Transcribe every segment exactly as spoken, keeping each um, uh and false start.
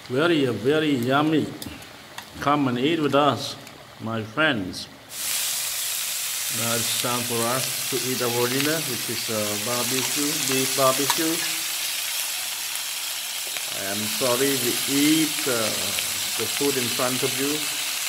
Very, very yummy. Come and eat with us, my friends. Now it's time for us to eat our dinner, which is uh, barbecue, beef barbecue. I am sorry we eat uh, the food in front of you.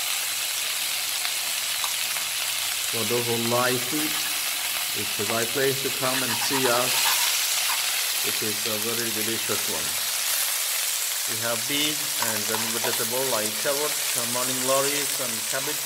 For those who like food, it's the right place to come and see us. It is a very delicious one. We have beef and then vegetable like carrot, morning glories and cabbage.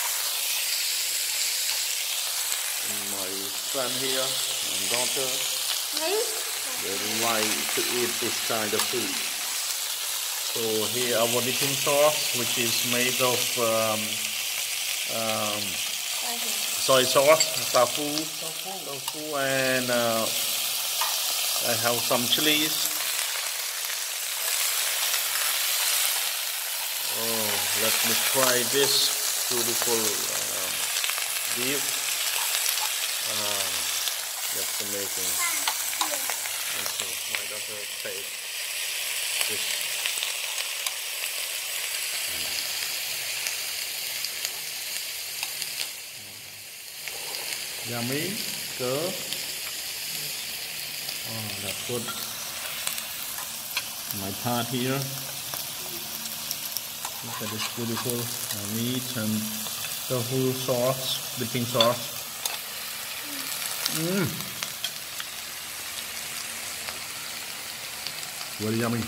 And my son here and daughter, they like to eat this kind of food. So here our dipping sauce, which is made of um, um, soy sauce, tofu, tofu, and uh, I have some chilies. Oh, let me try this beautiful uh, beef. Uh, that's amazing. Okay, my daughter tastes this. Yummy, good. Oh, that's good. My part here. Look at this beautiful uh, meat and tofu sauce, dipping sauce. Mmm. Very yummy.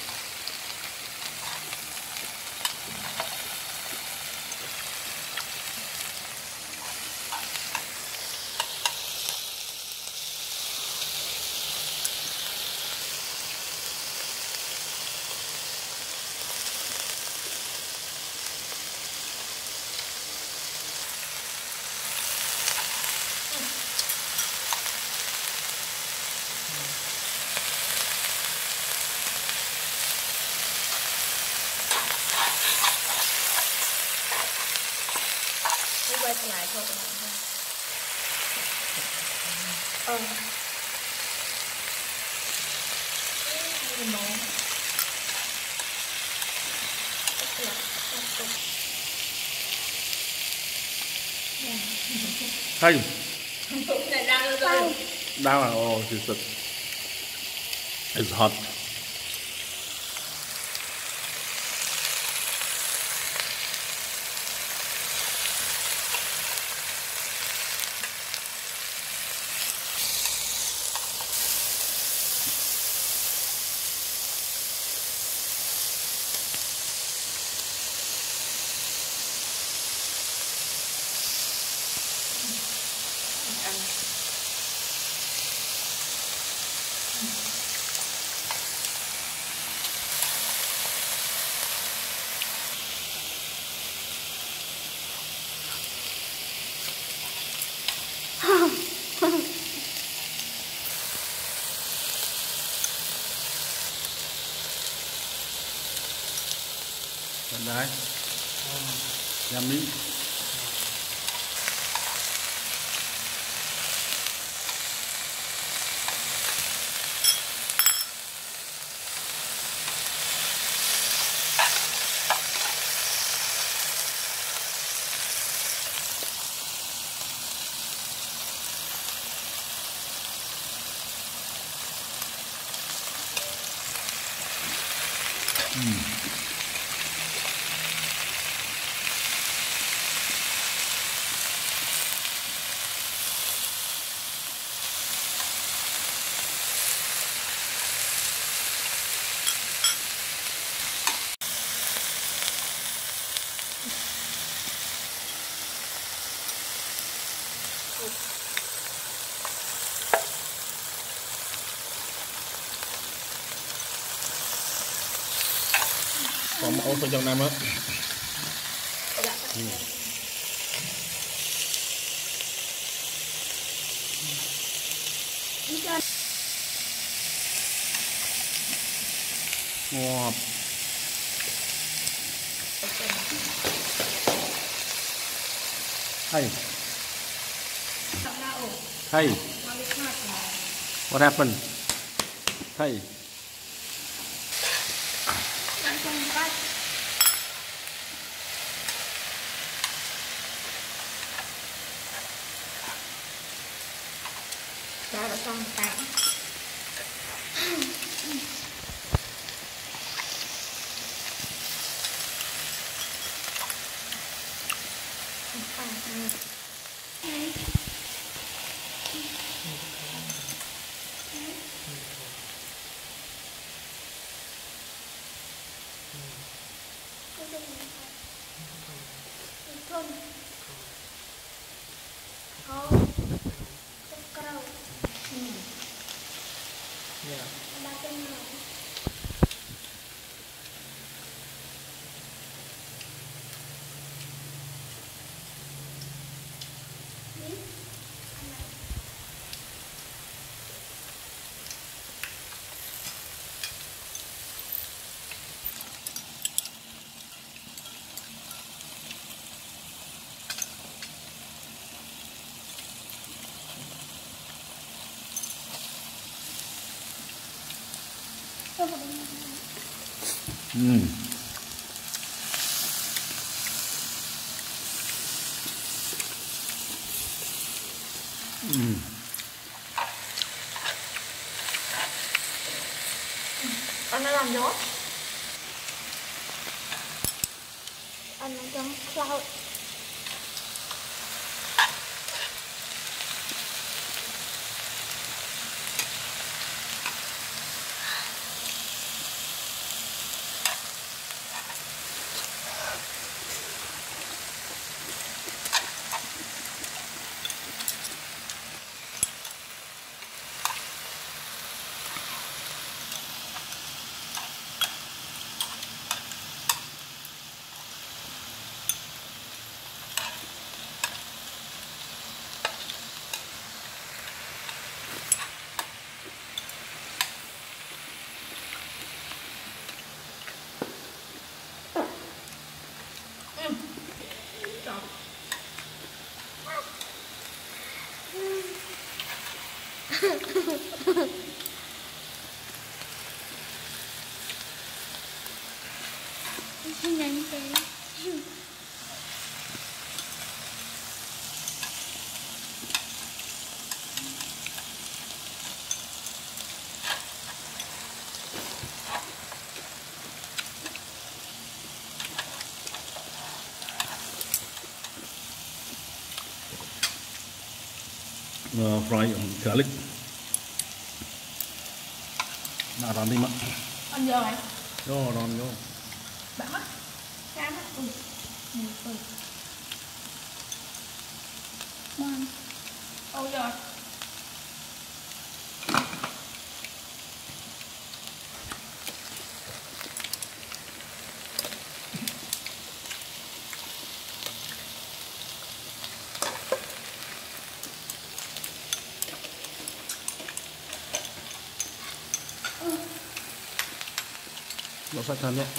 quay trở lại thôi. Ờ. Đây là món. Thanh. Này đang rồi. Đang à? Oh, it's, a, it's hot. Đấy. Yummy. Mm. Có mẫu thôi trong năm á. Ừ. Ngọt. Hey. Hey. What happened? Hey. coi. Đó đã xong tạm. Ừ. Ừ. Anh đã làm gió. Anh đã trong cloud. Nhanh thế. Uh, fry garlic. Nah, ranti mak. Ăn giờ này. Yo, ron yo. Bạn mắt. Cam á. Ừ. Ừ. Ừ. Ngon. Ôi giời. Nó sạch hơn nhé.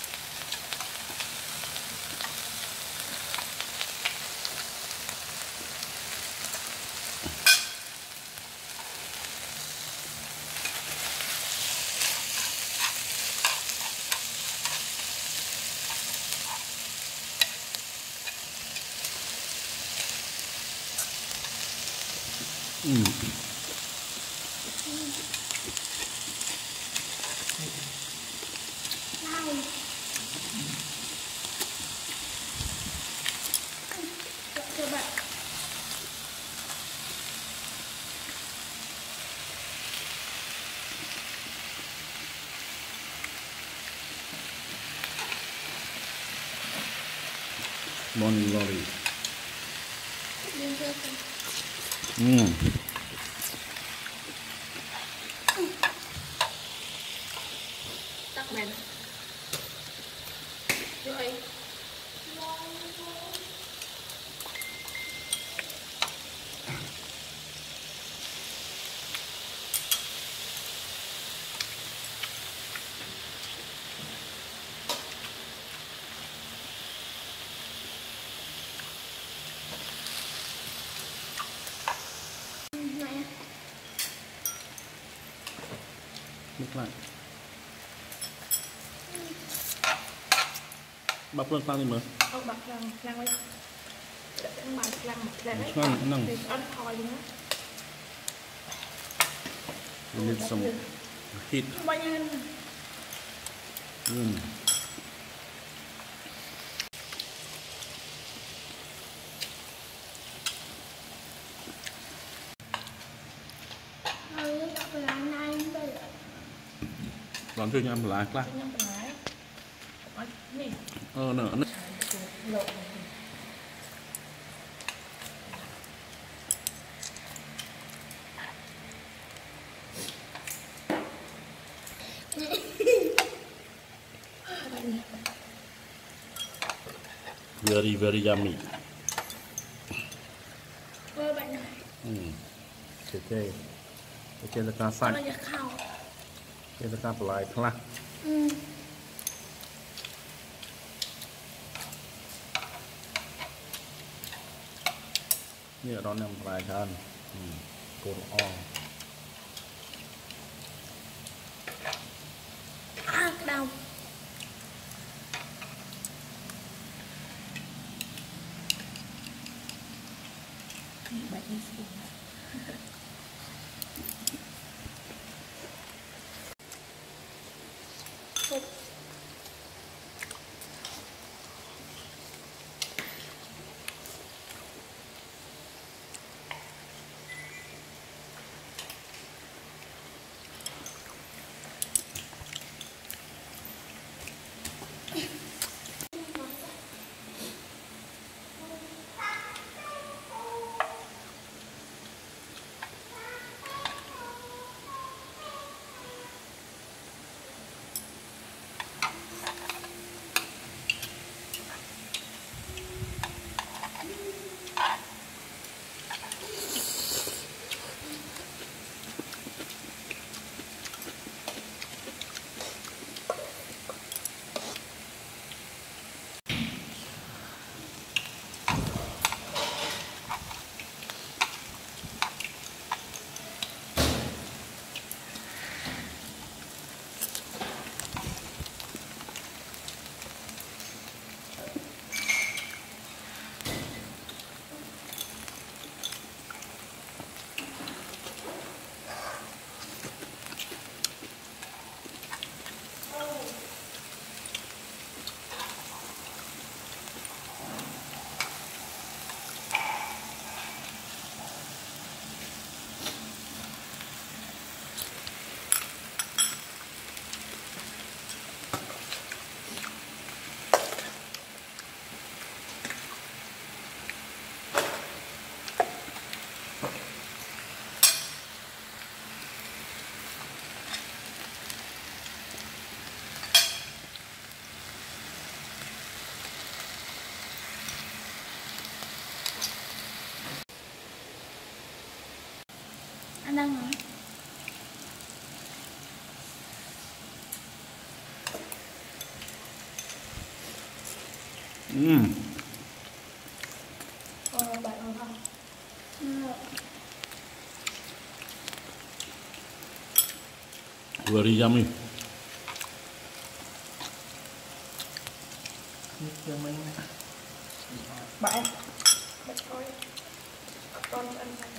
Ừ. Coba. Morning glory. Ừ. Tắt màn. Rồi. Nước lại. bắp lên tăng đi mà ông bạc răng răng ấy để ăn bài răng một lần đấy ngon ngon thì ăn thòi đi nữa we need some heat bao nhiêu mm. Còn chưa nhâm lại class ờ nè very very yummy ơi bạn này ừ ok ok là cá xanh nóจะเข้า đây là cáปลายclass อืมนี่ร้อนน้ำปลายท่านโกนอ้อ à cái đầu bạn đi xuống anh đang hả ừ ờ bạn không không very yummy bạn bạn thôi con ăn sao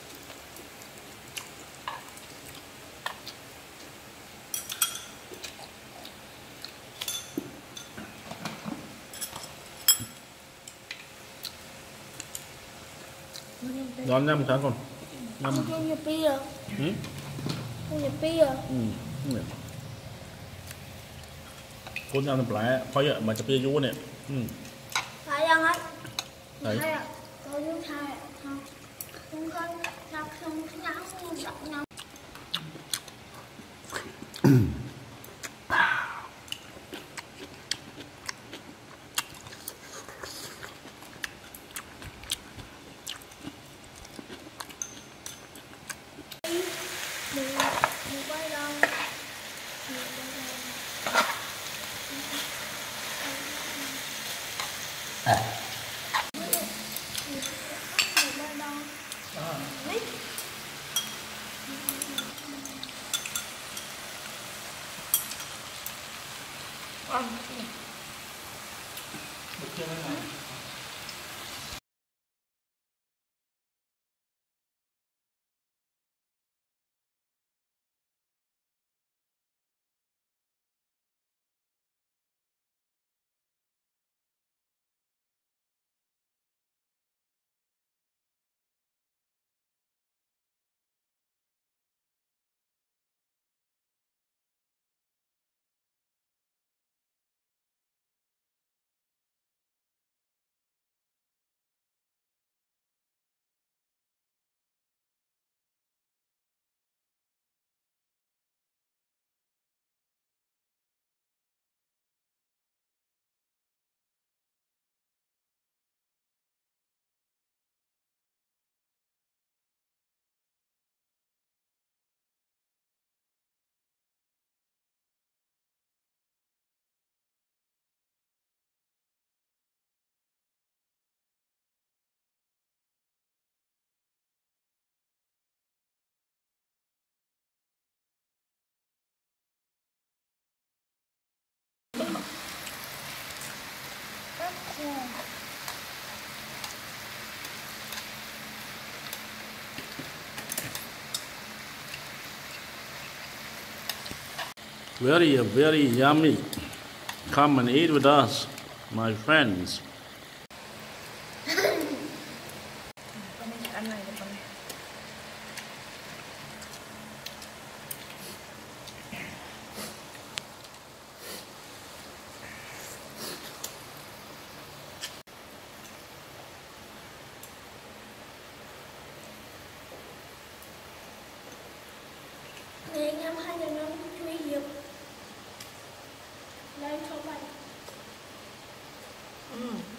đón nhâm sáng còn nhâm không nhập bia ừ không nhập bia ừ cô nhâm là lại coi vậy mà chụp bia vú này ừ phải không ấy đấy hay à tôi muốn thay không không có sao không nắng không giọng nhau Được chưa nào? Very, very yummy. Come and eat with us, my friends. Nè anh em hai nhà nó nguy hiểm. Đây cho bạn. Ừ.